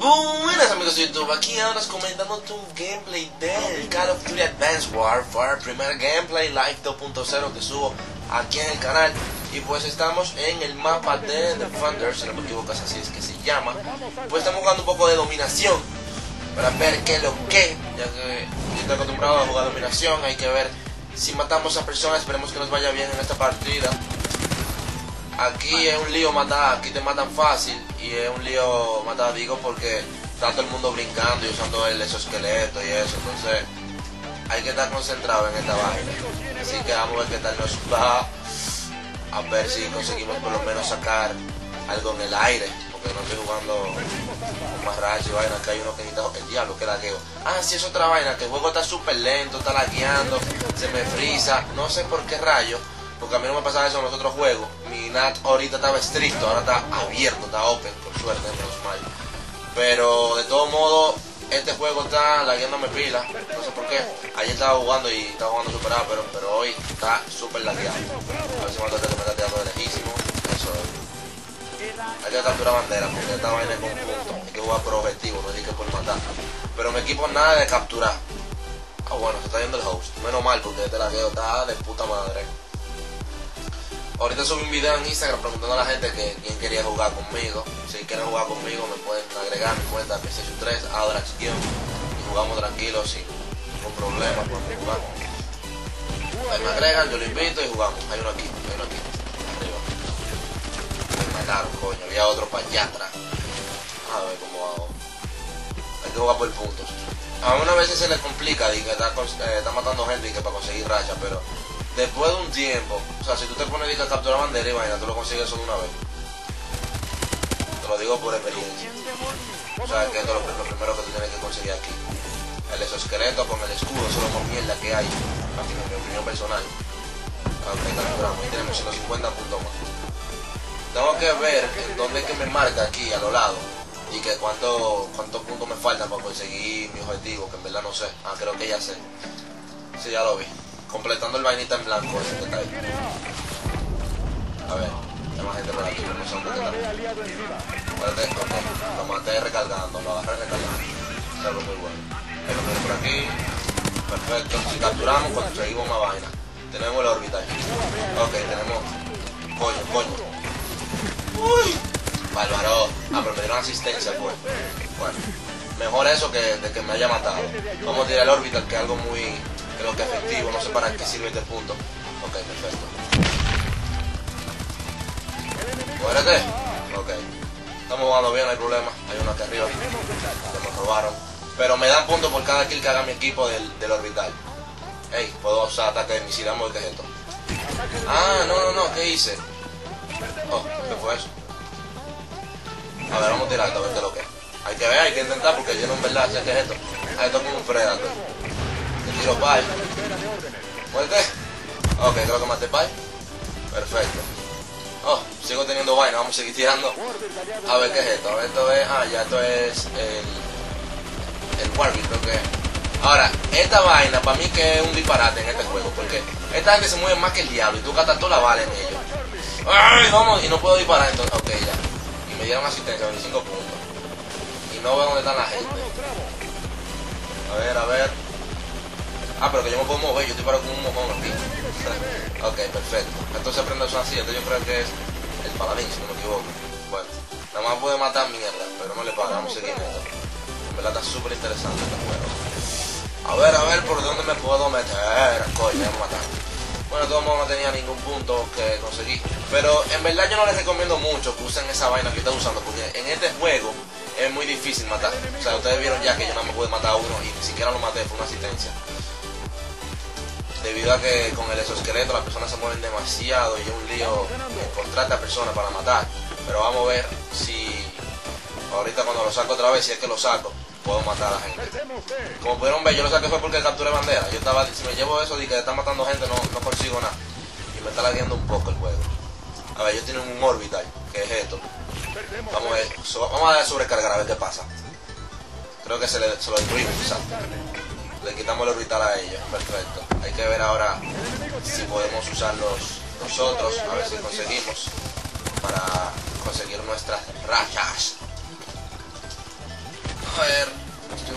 Buenas amigos de YouTube, aquí ahora comentándote un gameplay del Call of Duty Advanced Warfare, primer gameplay live 2.0 que subo aquí en el canal. Y pues estamos en el mapa de Defender, si no me equivoco, así es que se llama. Pues estamos jugando un poco de dominación para ver qué es lo que, ya que yo estoy acostumbrado a jugar dominación. Hay que ver si matamos a personas, esperemos que nos vaya bien en esta partida. Aquí es un lío matar, aquí te matan fácil y es un lío matar, digo, porque está todo el mundo brincando y usando el exoesqueleto y eso, entonces hay que estar concentrado en esta vaina. Así que vamos a ver qué tal nos va, a ver si conseguimos por lo menos sacar algo en el aire, porque no estoy jugando con más rayos y vaina. Acá hay uno que necesita el diablo, que lagueo. Ah, sí, es otra vaina, que el juego está súper lento, está lagueando, se me frisa, no sé por qué rayo. Porque a mí no me pasaba eso en los otros juegos. Mi NAT ahorita estaba estricto, ahora está abierto, está open, por suerte, menos mal. Pero de todo modo, este juego está lagueándome pila, no sé por qué. Ayer estaba jugando y estaba jugando super pero hoy está súper lagueado. A ver si me está tirando de lejísimo. Eso es. Hay que capturar bandera, porque esta vaina es conjunto. Hay que jugar por objetivo, no hay que por matar. Pero mi equipo nada de capturar. Ah, bueno, se está yendo el host. Menos mal, porque este lagueo está de puta madre. Ahorita subí un video en Instagram preguntando a la gente que quién quería jugar conmigo. Si quieren jugar conmigo me pueden agregar mi cuenta PlayStation 3, Adrax y jugamos tranquilos sin ningún problema, podemos jugar. Ahí me agregan, yo lo invito y jugamos. Hay uno aquí, arriba. Me mataron, coño, había otro para allá atrás. A ver cómo hago. Hay que jugar por puntos. A una vez se les complica y que está matando gente y que para conseguir racha, pero después de un tiempo, o sea, si tú te pones a capturar bandera y vaina, tú lo consigues solo una vez. Te lo digo por experiencia. O sea, que esto es lo primero que tú tienes que conseguir aquí. El exoesqueleto con el escudo, eso es lo más mierda que hay, aquí en mi opinión personal. Ok, capturamos, y tenemos 150 puntos más. Tengo que ver en dónde es que me marca aquí, a los lados, y que cuántos puntos me faltan para conseguir mi objetivo, que en verdad no sé. Ah, creo que ya sé. Sí, ya lo vi. Completando el vainita en blanco, ese que está ahí. A ver, hay más gente por aquí, no sé dónde está. Acuérdate, ok, lo maté recargando, lo agarré recargando. Eso es algo muy bueno. Ahí lo tengo por aquí. Perfecto, si capturamos, conseguimos más vaina. Tenemos el orbital. Ok, tenemos. Coño. Uy, bárbaro. Ah, pero me dieron asistencia, pues. Bueno, mejor eso que de que me haya matado. Vamos a tirar el orbital, que es algo muy, creo que efectivo, no sé para qué sirve este punto. Ok, perfecto. Muérete. Ok. Estamos jugando bien, no hay problema. Hay uno aquí arriba. Que me robaron. Pero me dan puntos por cada kill que haga mi equipo del orbital. Ey, puedo usar ataque de misil, vamos a ver qué es esto. Ah, no, ¿qué hice? Oh, ¿qué fue eso? A ver, vamos a tirar esto, a ver qué es lo que es. Hay que ver, hay que intentar, porque yo no en verdad sé qué es esto. Ah, esto es como un Predator. Te tiro pie. Muerte. Ok, creo que maté pie. Perfecto. Oh, sigo teniendo vaina, vamos a seguir tirando. A ver qué es esto. A ver, esto es. Ah, ya esto es el Warwick, creo que es. Ahora, esta vaina para mí que es un disparate en este juego, porque esta gente se mueve más que el diablo y tú gastas toda la bala en ellos. ¡Ay, vamos! Y no puedo disparar entonces. Ok, ya. Y me dieron asistencia, 25 puntos. Y no veo dónde está la gente. A ver. Ah, pero que yo me puedo mover, yo estoy parado con un mojón aquí. Ok, perfecto. Entonces aprendo eso así, entonces yo creo que es el paladín, si no me equivoco. Bueno, nada más puede matar mierda, pero no le paga, vamos a seguir esto. En verdad está súper interesante este juego. A ver por dónde me puedo meter. Coño, me mataron. Bueno, de todos modos no tenía ningún punto que conseguir. Pero en verdad yo no les recomiendo mucho que usen esa vaina que estoy usando, porque en este juego es muy difícil matar. O sea, ustedes vieron ya que yo no me pude matar a uno y ni siquiera lo maté, fue una asistencia. Debido a que con el exoesqueleto las personas se mueven demasiado y es un lío encontrar a esta persona para matar. Pero vamos a ver si ahorita cuando lo saco otra vez, si es que lo saco, puedo matar a la gente. Como pudieron ver, yo lo saqué fue porque capturé bandera. Yo estaba, si me llevo eso de que está matando gente, no consigo nada. Y me está lagueando un poco el juego. A ver, yo tengo un orbital, que es esto. Vamos a sobrecargar a ver qué pasa. Creo que se lo destruimos, quizás. Le quitamos el orbital a ellos, perfecto. Hay que ver ahora si podemos usarlos nosotros, a ver si conseguimos para conseguir nuestras rachas.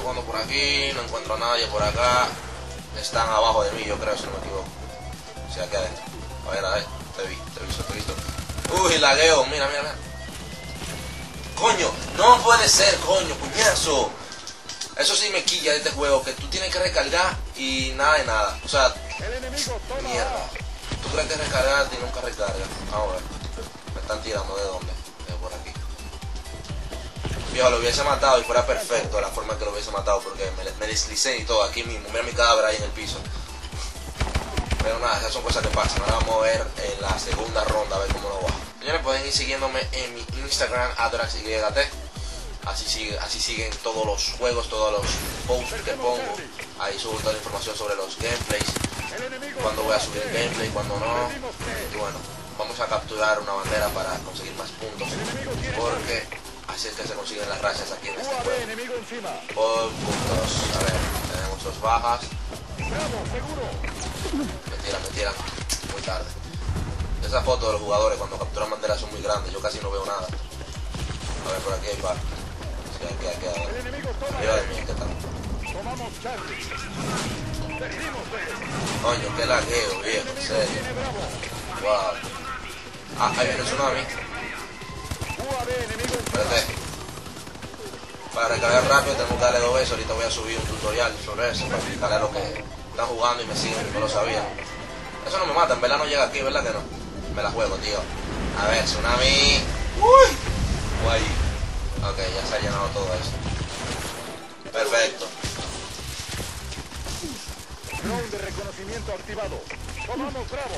jugando por aquí, no encuentro a nadie por acá. Están abajo de mí, yo creo, si no me equivoco. O sea, aquí adentro. A ver, te he visto. Uy, lagueo, mira. Coño, no puede ser, coño, puñazo. Eso sí me quilla de este juego, que tú tienes que recargar y nada de nada. O sea, mierda. Tú crees que recargarte y nunca recargas. Vamos a ver. Me están tirando, ¿de dónde? De por aquí. Viejo, lo hubiese matado y fuera perfecto la forma en que lo hubiese matado, porque me deslicé y todo aquí mismo. Mira mi cadáver ahí en el piso. Pero nada, esas son cosas que pasan. Ahora vamos a ver en la segunda ronda, a ver cómo nos va. Señores, pueden ir siguiéndome en mi Instagram, @DraxYT. Así siguen todos los juegos, todos los posts que pongo. Ahí subo toda la información sobre los gameplays, cuando voy a subir el gameplay, cuando no. Y bueno, vamos a capturar una bandera para conseguir más puntos, porque así es que se consiguen las rachas aquí en este juego. Por puntos. A ver, tenemos dos bajas. Me tiran. Muy tarde. Esa foto de los jugadores cuando capturan banderas son muy grandes. Yo casi no veo nada. A ver, por aquí hay par. Sí, aquí hay. Arriba de mí, ¿qué tal? Coño, qué lagueo, viejo, en serio. Wow. Ah, ahí viene el tsunami. Espérate. Para recargar rápido tengo que darle 2 veces. Ahorita voy a subir un tutorial sobre eso para explicarle a los que están jugando y me siguen, no lo sabía. Eso no me mata, en verdad no llega aquí, ¿verdad que no? Me la juego, tío. A ver, tsunami. Uy. Guay. Ok, ya se ha llenado todo esto. Perfecto. Drone de reconocimiento activado. Tomamos Bravo.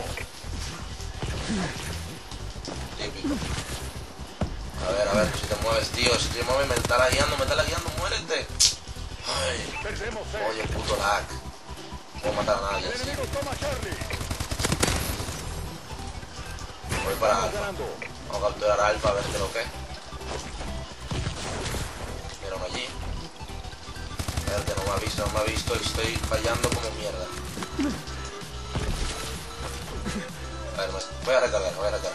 Típico. A ver, si te mueves, tío. Si te mueves, me está lagueando, muérete. Ay. Oye, puto lag. No puedo matar a nadie. ¿Sí? Voy para Alfa. Vamos a capturar a Alfa a ver qué lo que es. Mira uno allí. A ver que no me ha visto y estoy fallando como mierda. A ver, voy a recargar.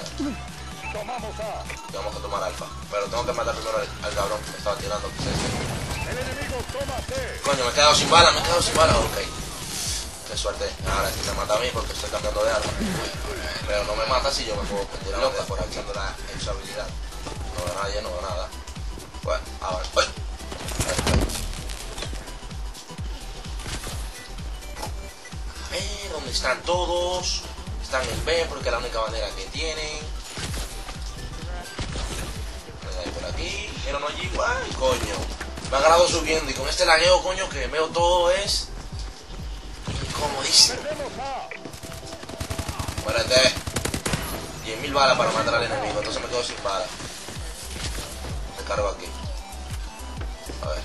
Y vamos a tomar Alfa. Pero tengo que matar primero al cabrón que me estaba tirando. ¿Qué es ese? Coño, me he quedado sin bala. Ok. Qué suerte. Ahora este me mata a mí porque estoy cambiando de arma. Pero no me mata si yo me puedo tirar loca por echando la habilidad. No veo nadie, no veo nada. Bueno, ahora. ¡Uy! A ver, ¿dónde están todos? Están en B porque es la única manera que tienen. Por aquí. Mira uno allí. ¡Ay, coño! Me ha agarrado subiendo y con este lagueo, coño, que veo todo es incomodísimo. Muérete. 10.000 balas para matar al enemigo, entonces me quedo sin balas. Recargo aquí. A ver.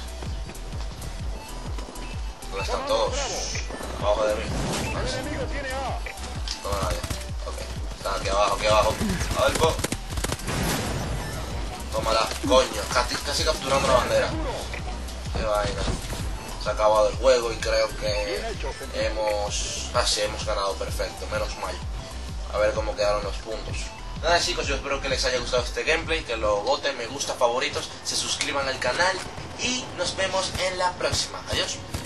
¿Dónde están todos? Abajo de mí. No veo nadie. Ok. Están aquí abajo. A ver, tómala. Coño, casi capturando la bandera. Qué vaina. Se ha acabado el juego y creo que hemos ganado perfecto, menos mal. A ver cómo quedaron los puntos. Nada, chicos, yo espero que les haya gustado este gameplay, que lo voten, me gusta, favoritos, se suscriban al canal y nos vemos en la próxima. Adiós.